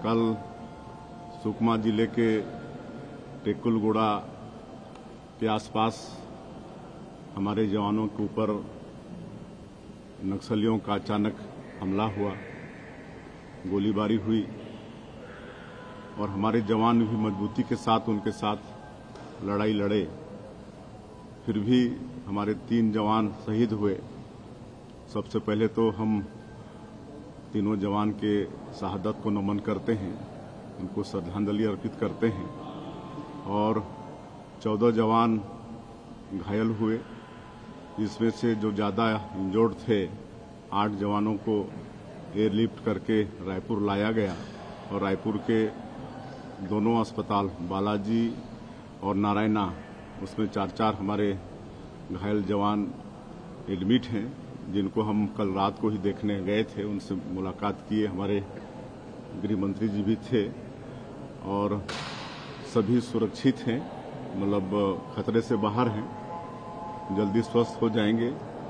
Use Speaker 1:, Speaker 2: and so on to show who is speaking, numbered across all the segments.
Speaker 1: कल सुकमा जिले के टेकुलगुड़ा के आसपास हमारे जवानों के ऊपर नक्सलियों का अचानक हमला हुआ, गोलीबारी हुई और हमारे जवान भी मजबूती के साथ उनके साथ लड़ाई लड़े। फिर भी हमारे 3 जवान शहीद हुए। सबसे पहले तो हम तीनों जवान के शहादत को नमन करते हैं, उनको श्रद्धांजलि अर्पित करते हैं। और 14 जवान घायल हुए, जिसमें से जो ज़्यादा इंजर्ड थे 8 जवानों को एयरलिफ्ट करके रायपुर लाया गया और रायपुर के दोनों अस्पताल बालाजी और नारायणा उसमें 4-4 हमारे घायल जवान एडमिट हैं, जिनको हम कल रात को ही देखने गए थे, उनसे मुलाकात किए। हमारे गृह मंत्री जी भी थे और सभी सुरक्षित हैं, मतलब खतरे से बाहर हैं, जल्दी स्वस्थ हो जाएंगे।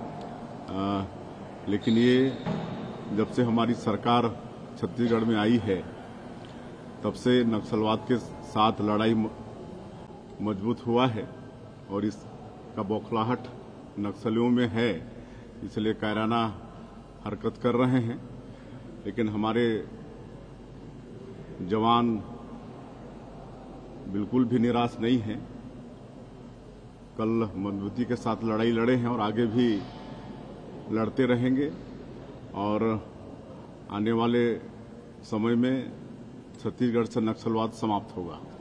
Speaker 1: लेकिन ये जब से हमारी सरकार छत्तीसगढ़ में आई है तब से नक्सलवाद के साथ लड़ाई मजबूत हुआ है और इसका बौखलाहट नक्सलियों में है, इसलिए कायराना हरकत कर रहे हैं। लेकिन हमारे जवान बिल्कुल भी निराश नहीं हैं। कल मजबूती के साथ लड़ाई लड़े हैं और आगे भी लड़ते रहेंगे और आने वाले समय में छत्तीसगढ़ से नक्सलवाद समाप्त होगा।